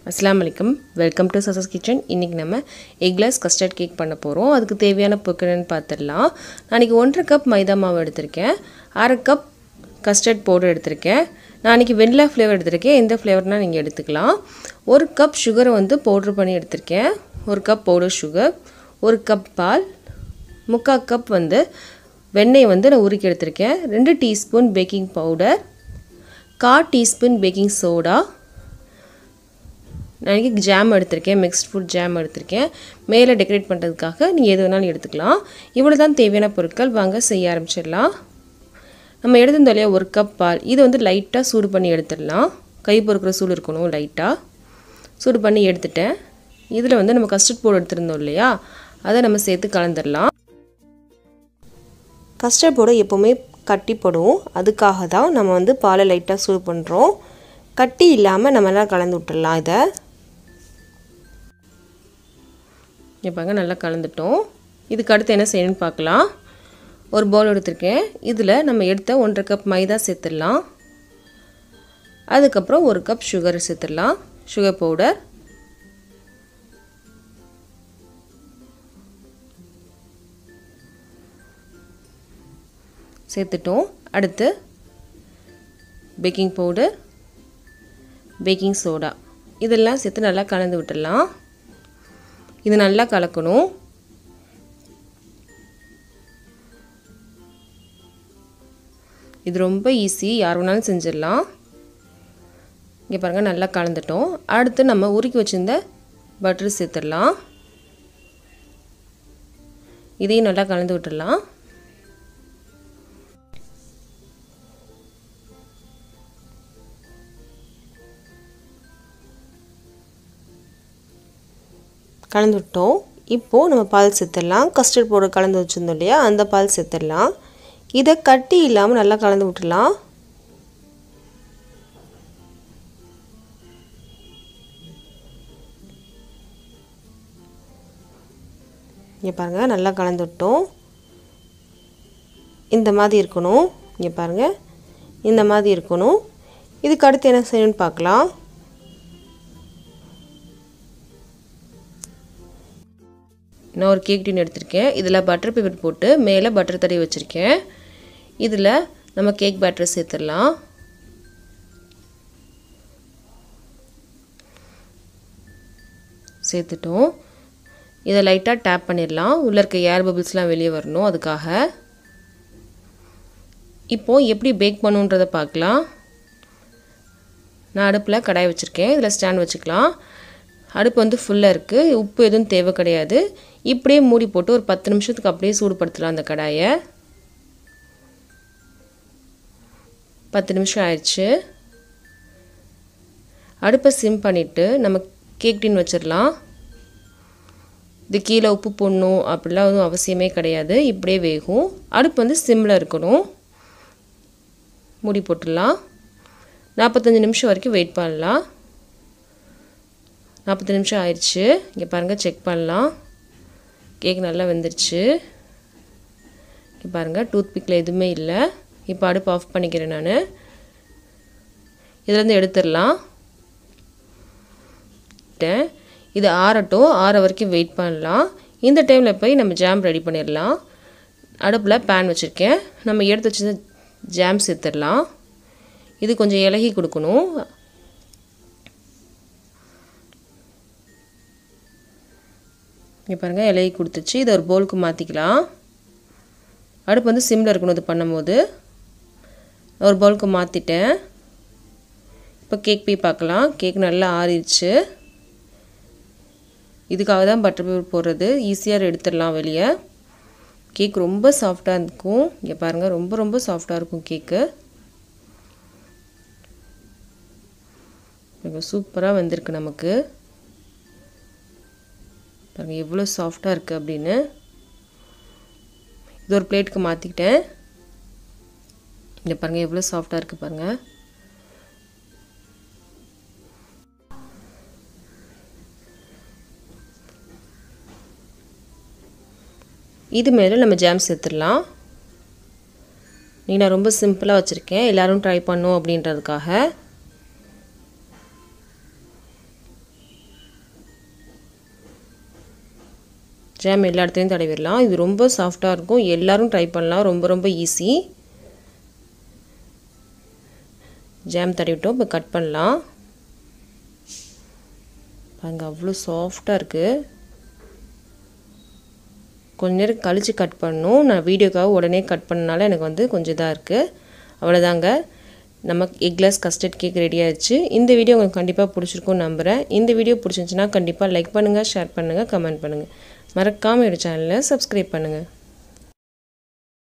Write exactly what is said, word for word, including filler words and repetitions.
அஸ்ஸலாமு அலைக்கும் welcome to சசஸ் kitchen. இன்றைக்கி நம்ம எக்லெஸ் கஸ்டர்ட் கேக் பண்ண போகிறோம். அதுக்கு தேவையான பொருட்கள்னு பார்த்துடலாம். நான் இன்றைக்கி ஒன்றரை கப் மைதா மாவு எடுத்திருக்கேன், அரை கப் கஸ்டர்ட் பவுடர் எடுத்திருக்கேன். நான் இன்றைக்கி வெண்ணிலா ஃப்ளேவர் எடுத்திருக்கேன், எந்த ஃப்ளேவர்னால் நீங்கள் எடுத்துக்கலாம். ஒரு கப் சுகரை வந்து பவுட்ரு பண்ணி எடுத்திருக்கேன், ஒரு கப் பவுடர் சுகர், ஒரு கப் பால், முக்கால் கப் வந்து வெண்ணெய் வந்து நான் உருக்கி எடுத்திருக்கேன், ரெண்டு டீஸ்பூன் பேக்கிங் பவுடர், கால் டீஸ்பூன் பேக்கிங் சோடா, நான் இன்றைக்கி ஜாம் எடுத்திருக்கேன், மிக்ஸ்ட் ஃப்ரூட் ஜாம் எடுத்திருக்கேன். மேலே டெக்கரேட் பண்ணுறதுக்காக நீங்கள் எது வேணாலும் எடுத்துக்கலாம். இவ்வளோ தான் தேவையான பொருட்கள். வாங்க செய்ய ஆரம்பிச்சிடலாம். நம்ம எடுத்திருந்தோம் இல்லையா ஒரு கப் பால், இது வந்து லைட்டாக சூடு பண்ணி எடுத்துடலாம். கை பொறுக்கிற சூடு இருக்கணும், லைட்டாக சூடு பண்ணி எடுத்துட்டேன். இதில் வந்து நம்ம கஸ்டர்ட் பவுடர் எடுத்துருந்தோம் இல்லையா, அதை நம்ம சேர்த்து கலந்துடலாம். கஸ்டர்ட் பவுடர் எப்போவுமே கட்டிப்படும், அதுக்காக தான் நம்ம வந்து பாலை லைட்டாக சூடு பண்ணுறோம். கட்டி இல்லாமல் நம்ம எல்லாம் கலந்து விட்டுடலாம். இதை பாருங்க, நல்லா கலந்துட்டோம். இதுக்கு அடுத்து என்ன செய்யணும்னு பார்க்கலாம். ஒரு பவுல் எடுத்திருக்கேன், இதில் நம்ம எடுத்த ஒன்றரை கப் மைதா சேர்த்துடலாம். அதுக்கப்புறம் ஒரு கப் சுகர் சேர்த்துடலாம், சுகர் பவுடர். சேர்த்துட்டோம். அடுத்து பேக்கிங் பவுடர், பேக்கிங் சோடா, இதெல்லாம் சேர்த்து நல்லா கலந்து விட்டுடலாம். இது நல்லா கலக்கணும். இது ரொம்ப ஈஸி, யார் வேணாலும் செஞ்சிடலாம். இங்கே பாருங்கள், நல்லா கலந்துட்டோம். அடுத்து நம்ம உருக்கி வச்சுருந்த பட்டர் சேர்த்துடலாம். இதையும் நல்லா கலந்து விட்டுடலாம். கலந்து விட்டோம். இப்போது நம்ம பால் சேர்த்துடலாம். கஸ்டர்ட் பவுடர் கலந்து வச்சுருந்தோம் இல்லையா, அந்த பால் சேர்த்துடலாம். இதை கட்டி இல்லாமல் நல்லா கலந்து விட்டுடலாம். இங்கே பாருங்கள், நல்லா கலந்து விட்டோம். இந்த மாதிரி இருக்கணும். இங்கே பாருங்கள், இந்த மாதிரி இருக்கணும். இதுக்கு அடுத்து என்ன செய்யணும்னு பார்க்கலாம். நான் ஒரு கேக் டின் எடுத்திருக்கேன், இதில் பட்டர் பேப்பர் போட்டு மேலே பட்டர் தடவி வச்சுருக்கேன். இதில் நம்ம கேக் பேட்டர் சேர்த்துடலாம். சேர்த்துட்டோம். இதை லைட்டாக டேப் பண்ணிடலாம், உள்ளே இருக்க ஏர் பபிள்ஸ்லாம் வெளியே வரணும், அதுக்காக. இப்போது எப்படி பேக் பண்ணுன்றதை பார்க்கலாம். நான் அடுப்பில் கடாய் வச்சுருக்கேன், இதில் ஸ்டாண்ட் வச்சுக்கலாம். அடுப்பு வந்து ஃபுல்லாக இருக்குது, உப்பு எதுவும் தேவை கிடையாது. இப்படியே மூடி போட்டு ஒரு பத்து நிமிஷத்துக்கு அப்படியே சூடுபடுத்தலாம் அந்த கடாயை. பத்து நிமிஷம் ஆயிடுச்சு. அடுப்பை சிம் பண்ணிவிட்டு நம்ம கேக் டின் வச்சிடலாம். இது கீழே உப்பு போடணும் அப்படிலாம் எதுவும் அவசியமே கிடையாது, இப்படியே வேகும். அடுப்பு வந்து சிம்மில் இருக்கணும். மூடி போட்டுடலாம். நாற்பத்தஞ்சு நிமிஷம் வரைக்கும் வெயிட் பண்ணலாம். நாற்பது நிமிஷம் ஆயிடுச்சு. இங்கே பாருங்கள், செக் பண்ணலாம். கேக் நல்லா வெந்துருச்சு. இங்கே பாருங்கள், டூத் பிக்கில் எதுவுமே இல்லை. இப்போ அடுப்பு ஆஃப் பண்ணிக்கிறேன் நான். இதுலேருந்து எடுத்துடலாம். இது ஆறட்டும், ஆற வரைக்கும் வெயிட் பண்ணலாம். இந்த டைமில் போய் நம்ம ஜாம் ரெடி பண்ணிடலாம். அடுப்பில் பேன் வச்சுருக்கேன், நம்ம எடுத்து வச்சு ஜாம் சேர்த்துடலாம். இது கொஞ்சம் இலகி கொடுக்கணும். இங்கே பாருங்கள், இலையை கொடுத்துச்சு. இதை ஒரு பவுலுக்கு மாற்றிக்கலாம். அடுப்பு வந்து சிம்மில் இருக்கணும் இது பண்ணும்போது. ஒரு பவுலுக்கு மாற்றிட்டேன். இப்போ கேக் போய் பார்க்கலாம். கேக் நல்லா ஆறிடுச்சு. இதுக்காக தான் பட்டர் பேப்பர் போடுறது, ஈஸியாக எடுத்துடலாம் வெளியே. கேக் ரொம்ப சாஃப்டாக இருக்கும். இங்கே பாருங்கள், ரொம்ப ரொம்ப சாஃப்டாக இருக்கும் கேக்கு. இப்போ சூப்பராக வந்திருக்கு நமக்கு. பாருங்கள் எவ்வளோ சாஃப்டாக இருக்குது அப்படின்னு. இது ஒரு பிளேட்டுக்கு மாற்றிக்கிட்டேன். இங்கே பாருங்கள் எவ்வளோ சாஃப்டாக இருக்குது பாருங்கள். இது மேலே நம்ம ஜாம் சேர்த்துடலாம். நீ நான் ரொம்ப சிம்பிளாக வச்சுருக்கேன், எல்லோரும் ட்ரை பண்ணோம் அப்படின்றதுக்காக. ஜாம் எல்லா இடத்துலையும் தடவிடலாம். இது ரொம்ப சாஃப்டாக இருக்கும். எல்லோரும் ட்ரை பண்ணலாம். ரொம்ப ரொம்ப ஈஸி. ஜாம் தடவிட்டோம். இப்போ கட் பண்ணலாம். பாருங்க அவ்வளோ சாஃப்டாக இருக்குது. கொஞ்ச நேரம் கழித்து கட் பண்ணணும். நான் வீடியோக்காக உடனே கட் பண்ணனால எனக்கு வந்து கொஞ்சம் இதாக இருக்குது. அவ்வளோதாங்க, நம்ம எக்லெஸ் கஸ்டர்ட் கேக் ரெடி ஆயிடுச்சு. இந்த வீடியோ உங்களுக்கு கண்டிப்பாக பிடிச்சிருக்கும்னு நம்புகிறேன். இந்த வீடியோ பிடிச்சிருந்துச்சுன்னா கண்டிப்பாக லைக் பண்ணுங்கள், ஷேர் பண்ணுங்கள், கமெண்ட் பண்ணுங்கள். மறக்காமல் என்னோட சேனலை சப்ஸ்கிரைப் பண்ணுங்கள்.